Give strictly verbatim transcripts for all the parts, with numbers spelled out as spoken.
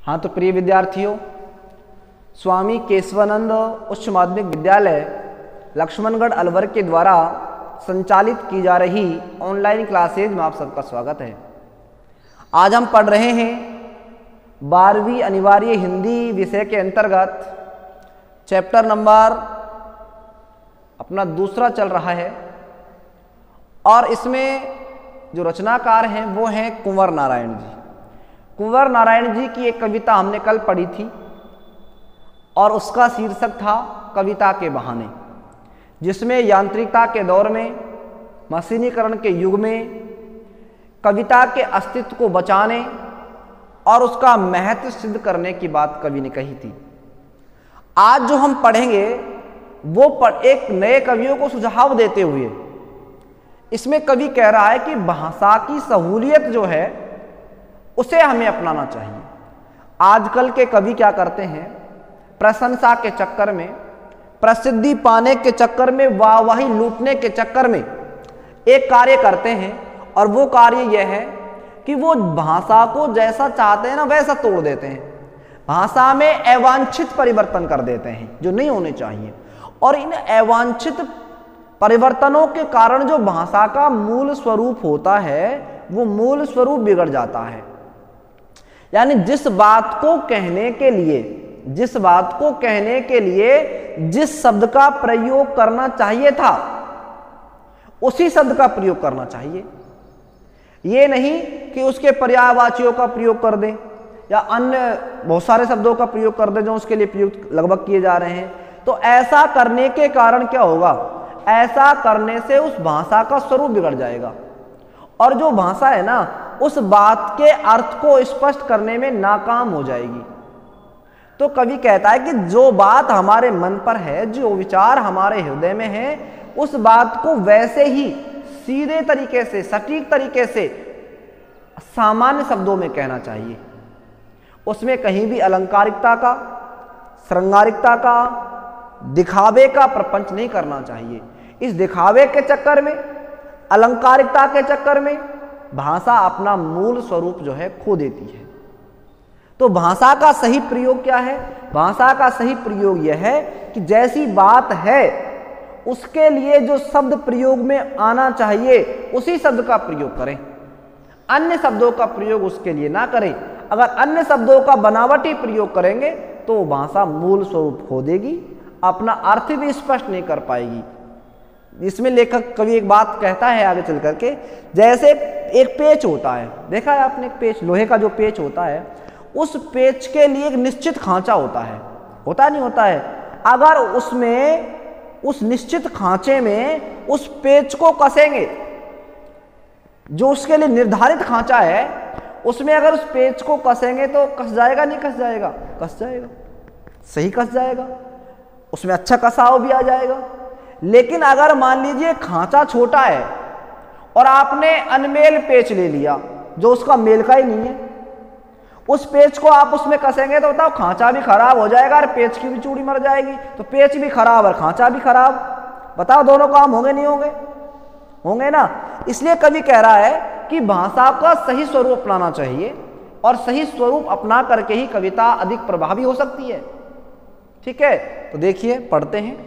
हाँ तो प्रिय विद्यार्थियों, स्वामी केशवानंद उच्च माध्यमिक विद्यालय लक्ष्मणगढ़ अलवर के द्वारा संचालित की जा रही ऑनलाइन क्लासेज में आप सबका स्वागत है। आज हम पढ़ रहे हैं बारहवीं अनिवार्य हिंदी विषय के अंतर्गत चैप्टर नंबर अपना दूसरा चल रहा है और इसमें जो रचनाकार हैं वो हैं कुंवर नारायण जी। कुंवर नारायण जी की एक कविता हमने कल पढ़ी थी और उसका शीर्षक था कविता के बहाने, जिसमें यांत्रिकता के दौर में, मशीनीकरण के युग में कविता के अस्तित्व को बचाने और उसका महत्व सिद्ध करने की बात कवि ने कही थी। आज जो हम पढ़ेंगे वो पढ़, एक नए कवियों को सुझाव देते हुए इसमें कवि कह रहा है कि भाषा की सहूलियत जो है उसे हमें अपनाना चाहिए। आजकल के कवि क्या करते हैं, प्रशंसा के चक्कर में, प्रसिद्धि पाने के चक्कर में, वाहवाही लूटने के चक्कर में एक कार्य करते हैं और वो कार्य यह है कि वो भाषा को जैसा चाहते हैं ना वैसा तोड़ देते हैं। भाषा में अवांछित परिवर्तन कर देते हैं जो नहीं होने चाहिए, और इन अवांछित परिवर्तनों के कारण जो भाषा का मूल स्वरूप होता है वो मूल स्वरूप बिगड़ जाता है। यानी जिस बात को कहने के लिए जिस बात को कहने के लिए जिस शब्द का प्रयोग करना चाहिए था उसी शब्द का प्रयोग करना चाहिए। ये नहीं कि उसके पर्यायवाचियों का प्रयोग कर दें या अन्य बहुत सारे शब्दों का प्रयोग कर दें जो उसके लिए प्रयुक्त लगभग किए जा रहे हैं। तो ऐसा करने के कारण क्या होगा, ऐसा करने से उस भाषा का स्वरूप बिगड़ जाएगा और जो भाषा है ना उस बात के अर्थ को स्पष्ट करने में नाकाम हो जाएगी। तो कवि कहता है कि जो बात हमारे मन पर है, जो विचार हमारे हृदय में है, उस बात को वैसे ही सीधे तरीके से, सटीक तरीके से, सामान्य शब्दों में कहना चाहिए। उसमें कहीं भी अलंकारिकता का, श्रृंगारिकता का, दिखावे का प्रपंच नहीं करना चाहिए। इस दिखावे के चक्कर में, अलंकारिकता के चक्कर में भाषा अपना मूल स्वरूप जो है खो देती है। तो भाषा का सही प्रयोग क्या है? भाषा का सही प्रयोग यह है कि जैसी बात है उसके लिए जो शब्द प्रयोग में आना चाहिए उसी शब्द का प्रयोग करें, अन्य शब्दों का प्रयोग उसके लिए ना करें। अगर अन्य शब्दों का बनावटी प्रयोग करेंगे तो भाषा मूल स्वरूप खो देगी, अपना अर्थ भी स्पष्ट नहीं कर पाएगी। इसमें लेखक कवि एक बात कहता है आगे चल करके, जैसे एक पेच होता है, देखा है आपने एक पेच, लोहे का जो पेच होता है, उस पेच के लिए एक निश्चित खांचा होता है, होता नहीं होता है। अगर उसमें उस निश्चित खांचे में उस पेच को कसेंगे, जो उसके लिए निर्धारित खांचा है उसमें अगर उस पेच को कसेंगे तो कस जाएगा नहीं कस जाएगा? कस जाएगा, सही कस जाएगा, उसमें अच्छा कसाव भी आ जाएगा। लेकिन अगर मान लीजिए खांचा छोटा है और आपने अनमेल पेच ले लिया जो उसका मेल का ही नहीं है, उस पेच को आप उसमें कसेंगे तो बताओ खांचा भी खराब हो जाएगा और पेच की भी चूड़ी मर जाएगी। तो पेच भी खराब और खांचा भी खराब, बताओ दोनों काम होंगे नहीं होंगे? होंगे ना। इसलिए कवि कह रहा है कि भाषा का सही स्वरूप अपनाना चाहिए और सही स्वरूप अपना करके ही कविता अधिक प्रभावी हो सकती है। ठीक है, तो देखिए पढ़ते हैं।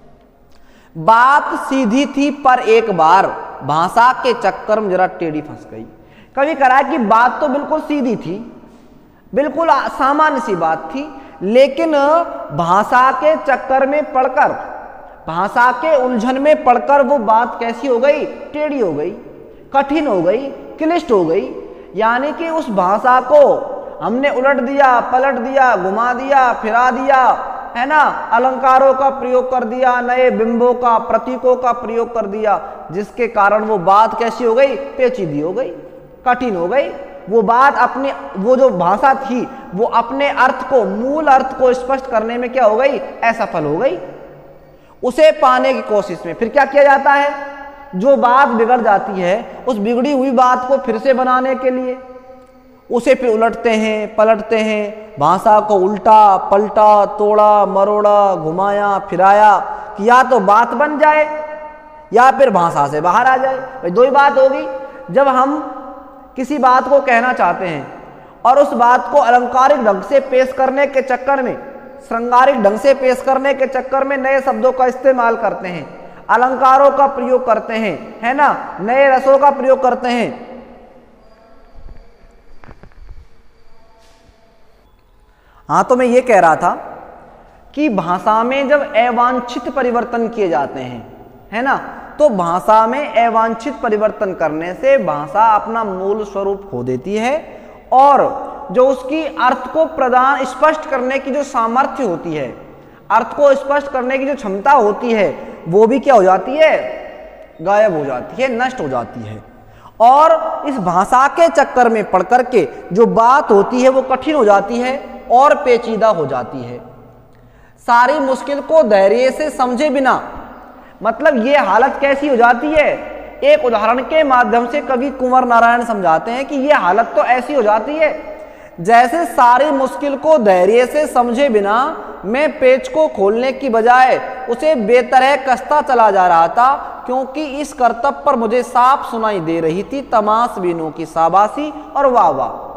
बात सीधी थी पर एक बार भाषा के चक्कर में जरा टेढ़ी फंस गई। कवि कह रहा है कि बात तो बिल्कुल सीधी थी, बिल्कुल सामान्य सी बात थी, लेकिन भाषा के चक्कर में पड़कर, भाषा के उलझन में पड़कर वो बात कैसी हो गई? टेढ़ी हो गई, कठिन हो गई, क्लिष्ट हो गई। यानी कि उस भाषा को हमने उलट दिया, पलट दिया, घुमा दिया, फिरा दिया, है ना, अलंकारों का प्रयोग कर दिया, नए बिंबों का, प्रतीकों का प्रयोग कर दिया, जिसके कारण वो बात कैसी हो गई? पेचीदी हो गई, कठिन हो गई। वो बात अपने, वो जो भाषा थी वो अपने अर्थ को, मूल अर्थ को स्पष्ट करने में क्या हो गई? असफल हो गई। उसे पाने की कोशिश में फिर क्या किया जाता है? जो बात बिगड़ जाती है उस बिगड़ी हुई बात को फिर से बनाने के लिए उसे फिर उलटते हैं, पलटते हैं, भाषा को उल्टा पलटा, तोड़ा मरोड़ा, घुमाया फिराया कि या तो बात बन जाए या फिर भाषा से बाहर आ जाए। भाई दो ही बात होगी। जब हम किसी बात को कहना चाहते हैं और उस बात को अलंकारिक ढंग से पेश करने के चक्कर में, श्रृंगारिक ढंग से पेश करने के चक्कर में नए शब्दों का इस्तेमाल करते हैं, अलंकारों का प्रयोग करते हैं, है ना, नए रसों का प्रयोग करते हैं। हाँ, तो मैं ये कह रहा था कि भाषा में जब अवांछित परिवर्तन किए जाते हैं, है ना, तो भाषा में अवांछित परिवर्तन करने से भाषा अपना मूल स्वरूप खो देती है और जो उसकी अर्थ को प्रदान स्पष्ट करने की जो सामर्थ्य होती है, अर्थ को स्पष्ट करने की जो क्षमता होती है, वो भी क्या हो जाती है, गायब हो जाती है, नष्ट हो जाती है। और इस भाषा के चक्कर में पड़ करके जो बात होती है वो कठिन हो जाती है और पेचीदा हो जाती है। सारी मुश्किल को धैर्य से समझे बिना, मतलब ये हालत कैसी हो जाती है, एक उदाहरण के माध्यम से कवि कुंवर नारायण समझाते हैं कि ये हालत तो ऐसी हो जाती है जैसे सारी मुश्किल को धैर्य से समझे बिना मैं पेच को खोलने की बजाय उसे बेतरह कसता चला जा रहा था, क्योंकि इस कर्तव्य पर मुझे साफ सुनाई दे रही थी तमाशबीनों की शाबाशी और वाह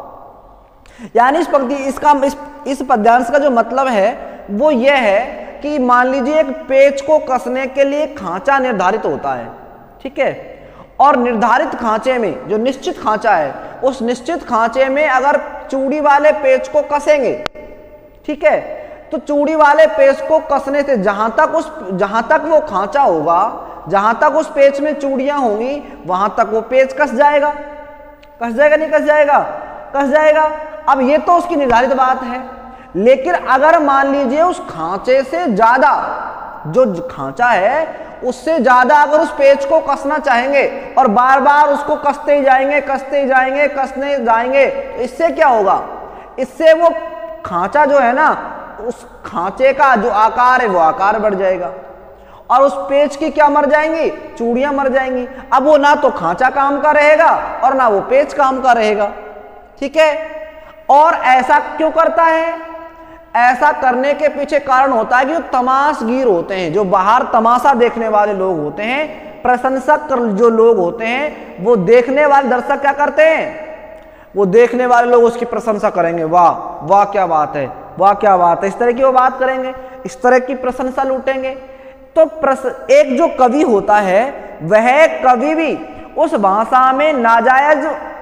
वाह। यानी इस पंक्ति इसका इस, इस पद्यांश का जो मतलब है वो ये है कि मान लीजिए एक पेच को कसने के लिए खांचा निर्धारित होता है, ठीक है, और निर्धारित खांचे में जो निश्चित खांचा है, उस निश्चित खांचे में अगर चूड़ी वाले पेच को कसेंगे, ठीक है, तो चूड़ी वाले पेच को कसने से जहां तक उस जहां तक वो खांचा होगा, जहां तक उस पेच में चूड़ियां होंगी, वहां तक वो पेच कस जाएगा। कस जाएगा नहीं कस जाएगा? कस जाएगा। अब ये तो उसकी निर्धारित बात है, लेकिन अगर मान लीजिए उस खांचे से ज्यादा, जो खांचा है उससे ज्यादा अगर उस पेच को कसना चाहेंगे और बार बार उसको कसते ही जाएंगे कसते ही जाएंगे कसने जाएंगे, तो इससे क्या होगा, इससे वो खांचा जो है ना, उस खांचे का जो आकार है वो आकार बढ़ जाएगा और उस पेच की क्या मर जाएंगी, चूड़ियां मर जाएंगी। अब वो ना तो खांचा काम का रहेगा और ना वो पेच काम का रहेगा, ठीक है। और ऐसा क्यों करता है? ऐसा करने के पीछे कारण होता है कि जो तमाशगीर होते हैं, जो बाहर तमाशा देखने वाले लोग होते हैं, प्रशंसक जो लोग होते हैं, वो देखने वाले दर्शक क्या करते हैं, वो देखने वाले लोग उसकी प्रशंसा करेंगे, वाह वाह क्या बात है, वाह क्या बात है, इस तरह की वो बात करेंगे, इस तरह की प्रशंसा लूटेंगे। तो प्रस, एक जो कवि होता है वह कवि भी उस भाषा में नाजायज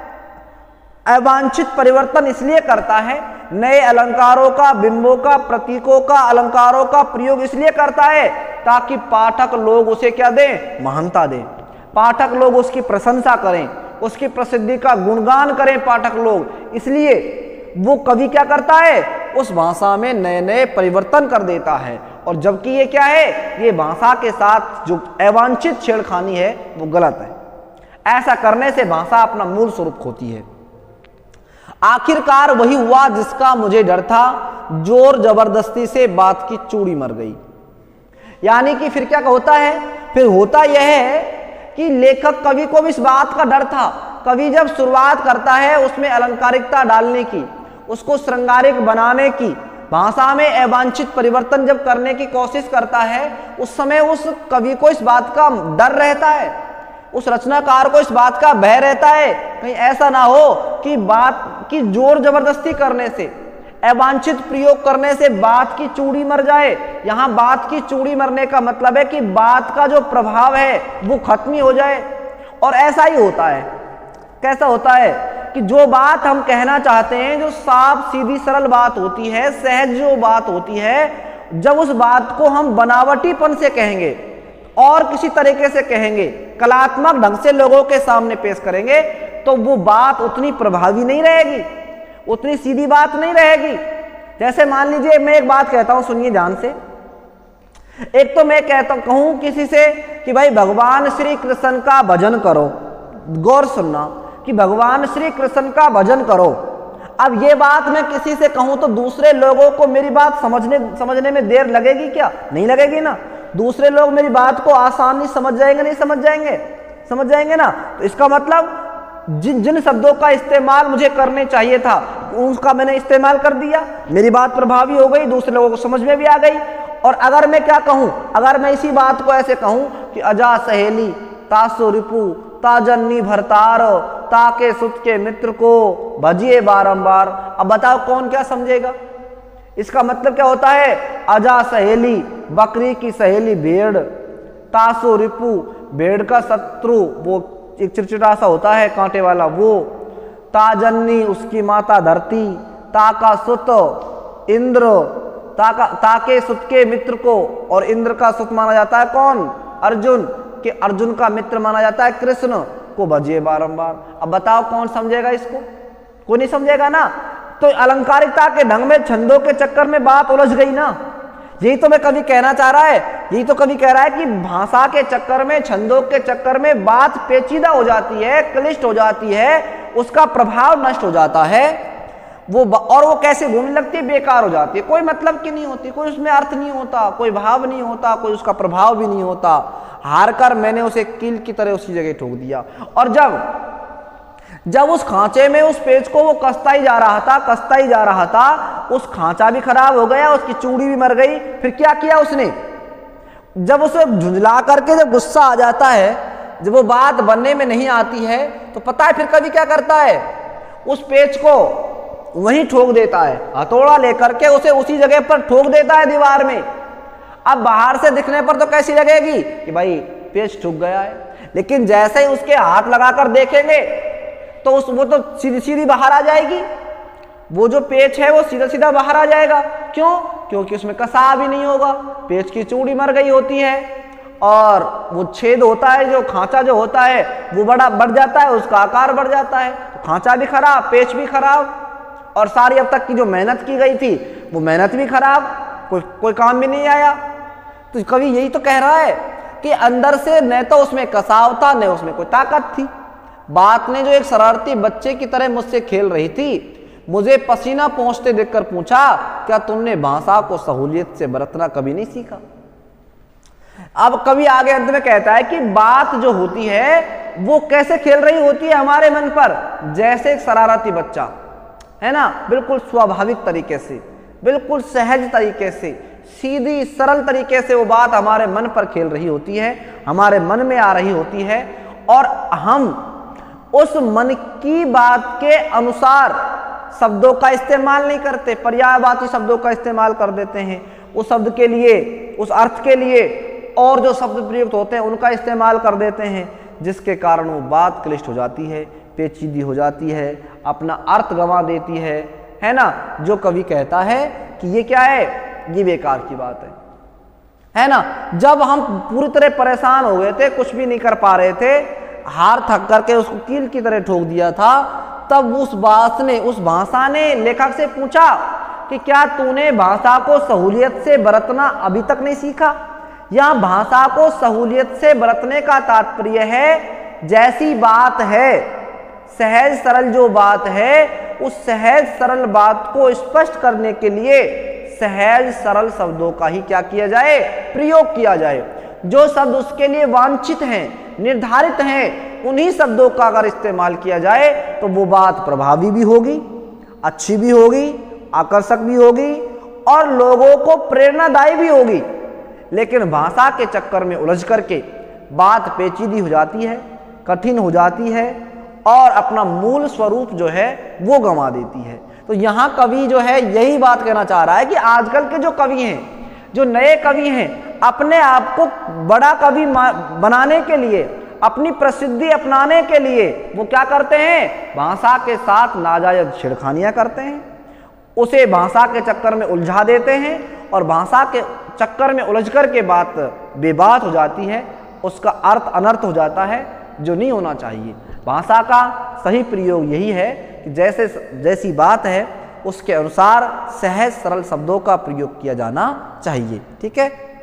अवांछित परिवर्तन इसलिए करता है, नए अलंकारों का, बिंबों का, प्रतीकों का, अलंकारों का प्रयोग इसलिए करता है ताकि पाठक लोग उसे क्या दें, महानता दें, पाठक लोग उसकी प्रशंसा करें, उसकी प्रसिद्धि का गुणगान करें पाठक लोग। इसलिए वो कवि क्या करता है, उस भाषा में नए नए परिवर्तन कर देता है। और जबकि ये क्या है, ये भाषा के साथ जो अवांछित छेड़खानी है वो गलत है। ऐसा करने से भाषा अपना मूल स्वरूप खोती है। आखिरकार वही हुआ जिसका मुझे डर था, जोर जबरदस्ती से बात की चूड़ी मर गई। यानी कि फिर क्या होता है, फिर होता यह है कि लेखक कवि को भी इस बात का डर था। कवि जब शुरुआत करता है उसमें अलंकारिकता डालने की, उसको श्रृंगारिक बनाने की, भाषा में अवांछित परिवर्तन जब करने की कोशिश करता है, उस समय उस कवि को इस बात का डर रहता है, उस रचनाकार को इस बात का भय रहता है कहीं ऐसा ना हो कि बात की जोर जबरदस्ती करने से, अवांछित प्रयोग करने से बात की चूड़ी मर जाए। यहां बात की चूड़ी मरने का मतलब है कि बात का जो प्रभाव है वो खत्म ही हो जाए। और ऐसा ही होता है, कैसा होता है कि जो बात हम कहना चाहते हैं, जो साफ सीधी सरल बात होती है, सहज जो बात होती है, जब उस बात को हम बनावटीपन से कहेंगे और किसी तरीके से कहेंगे, कलात्मक ढंग से लोगों के सामने पेश करेंगे, तो वो बात उतनी प्रभावी नहीं रहेगी, उतनी सीधी बात नहीं रहेगी। जैसे मान लीजिए मैं एक बात कहता हूं, सुनिए ध्यान से। एक तो मैं कहता कहूं किसी से कि भाई भगवान श्री कृष्ण का भजन करो, गौर सुनना कि भगवान श्री कृष्ण का भजन करो। अब ये बात मैं किसी से कहूं तो दूसरे लोगों को मेरी बात समझने समझने में देर लगेगी क्या? नहीं लगेगी ना। दूसरे लोग मेरी बात को आसानी समझ जाएंगे, नहीं समझ जाएंगे? समझ जाएंगे ना। तो इसका मतलब जिन जिन शब्दों का इस्तेमाल मुझे करने चाहिए था उसका मैंने इस्तेमाल कर दिया, मेरी बात प्रभावी हो गई, दूसरे लोगों को समझ में भी आ गई। और अगर मैं क्या कहूं, अगर मैं इसी बात को ऐसे कहूं कि अजा सहेली तासो रिपु ताजन्नी भरतार ताके सुत के मित्र को भजिए बारंबार। अब बताओ कौन क्या समझेगा? इसका मतलब क्या होता है? अजा सहेली बकरी की सहेली भेड़, तासु रिपु भेड़ का शत्रु वो एक चिड़चिड़ा सा होता है कांटे वाला वो, ताजन्नी उसकी माता धरती, ताका सुत इंद्र, ताका ताके सुत के मित्र को, और इंद्र का सुत माना जाता है कौन? अर्जुन, के अर्जुन का मित्र माना जाता है कृष्ण को भजिए बारंबार। अब बताओ कौन समझेगा इसको? कोई नहीं समझेगा ना। तो अलंकारिकता के ढंग में छंदों के चक्कर में बात उलझ गई ना। यही तो मैं कवि कहना चाह रहा है, यही तो कवि कह रहा है कि भाषा के चक्कर में, छंदों के चक्कर में बात पेचीदा हो जाती है, क्लिष्ट हो जाती है, उसका प्रभाव नष्ट हो जाता है वो, और वो कैसे घूमने लगती है, बेकार हो जाती है, कोई मतलब की नहीं होती, कोई उसमें अर्थ नहीं होता, कोई भाव नहीं होता, कोई उसका प्रभाव भी नहीं होता। हार कर मैंने उसे कील की तरह उसी जगह ठोक दिया। और जब जब उस खांचे में उस पेज को वो कसता ही जा रहा था, कसता ही जा रहा था, उस खांचा भी खराब हो गया, उसकी चूड़ी भी मर गई। फिर क्या किया उसने? जब उसे झुंझला करके जब गुस्सा आ जाता है, जब वो बात बनने में नहीं आती है, तो पता है फिर कभी क्या करता है? उस पेज को वहीं ठोक देता है, हथौड़ा लेकर के उसे उसी जगह पर ठोक देता है दीवार में। अब बाहर से दिखने पर तो कैसी लगेगी कि भाई पेज ठुक गया है, लेकिन जैसे ही उसके हाथ लगाकर देखेंगे तो उस वो तो सीधी सीधी बाहर आ जाएगी, वो जो पेच है वो सीधा सीधा बाहर आ जाएगा। क्यों? क्योंकि उसमें कसा भी नहीं होगा, पेच की चूड़ी मर गई होती है, और वो छेद होता है, जो खांचा जो होता है वो बड़ा बढ़ जाता है, उसका आकार बढ़ जाता है, तो खांचा भी खराब, पेच भी खराब, और सारी अब तक की जो मेहनत की गई थी वो मेहनत भी खराब, कोई कोई काम भी नहीं आया। तो कवि यही तो कह रहा है कि अंदर से न तो उसमें कसाव था, न उसमें कोई ताकत थी। बात ने जो एक शरारती बच्चे की तरह मुझसे खेल रही थी, मुझे पसीना पहुंचते देखकर पूछा, क्या तुमने भाषा को सहूलियत से बरतना कभी नहीं सीखा? अब कवि आगे अंत में कहता है कि बात जो होती है वो कैसे खेल रही होती है हमारे मन पर, जैसे एक शरारती बच्चा है ना, बिल्कुल स्वाभाविक तरीके से, बिल्कुल सहज तरीके से, सीधी सरल तरीके से वो बात हमारे मन पर खेल रही होती है, हमारे मन में आ रही होती है, और हम उस मन की बात के अनुसार शब्दों का इस्तेमाल नहीं करते, पर्यायवाची शब्दों का इस्तेमाल कर देते हैं। उस शब्द के लिए, उस अर्थ के लिए और जो शब्द प्रयुक्त होते हैं उनका इस्तेमाल कर देते हैं, जिसके कारण वो बात क्लिष्ट हो जाती है, पेचीदी हो जाती है, अपना अर्थ गंवा देती है, है ना। जो कवि कहता है कि ये क्या है, ये बेकार की बात है, है ना। जब हम पूरी तरह परेशान हो गए थे, कुछ भी नहीं कर पा रहे थे, हार थक करके उसको कील की तरह ठोक दिया था, तब उस बात ने, उस भाषा ने लेखक से पूछा कि क्या तूने भाषा को सहूलियत से बरतना अभी तक नहीं सीखा? यहाँ भाषा को सहूलियत से बरतने का तात्पर्य है जैसी बात है, सहज सरल जो बात है, उस सहज सरल बात को स्पष्ट करने के लिए सहज सरल शब्दों का ही क्या किया जाए, प्रयोग किया जाए। जो शब्द उसके लिए वांछित हैं, निर्धारित हैं, उन्हीं शब्दों का अगर इस्तेमाल किया जाए तो वो बात प्रभावी भी होगी, अच्छी भी होगी, आकर्षक भी होगी, और लोगों को प्रेरणादायी भी होगी। लेकिन भाषा के चक्कर में उलझ करके बात पेचीदी हो जाती है, कठिन हो जाती है, और अपना मूल स्वरूप जो है वो गंवा देती है। तो यहाँ कवि जो है यही बात कहना चाह रहा है कि आजकल के जो कवि हैं, जो नए कवि हैं, अपने आप को बड़ा कवि बनाने के लिए, अपनी प्रसिद्धि अपनाने के लिए वो क्या करते हैं, भाषा के साथ नाजायज छेड़खानियां करते हैं, उसे भाषा के चक्कर में उलझा देते हैं, और भाषा के चक्कर में उलझ कर के बात बेबात हो जाती है, उसका अर्थ अनर्थ हो जाता है, जो नहीं होना चाहिए। भाषा का सही प्रयोग यही है कि जैसे जैसी बात है उसके अनुसार सहज सरल शब्दों का प्रयोग किया जाना चाहिए। ठीक है।